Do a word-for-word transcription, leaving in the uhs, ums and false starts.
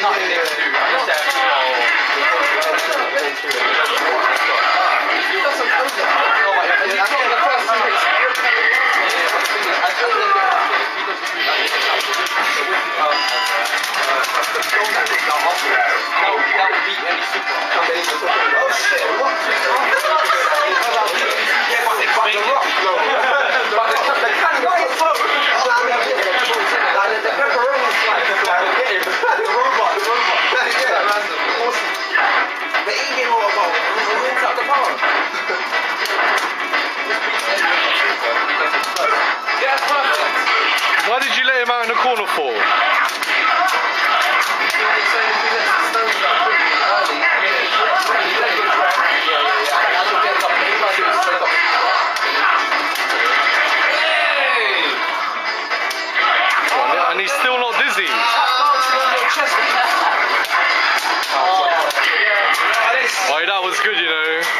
starting next to that would beat any super. Oh shit, what? The pepperoni slice. The robot, the robot. Yeah, awesome. The eating robot. Rinse up the power. Yeah, perfect. Why did you let him out in the corner for? And he's still not dizzy. Oh, that was good, you know.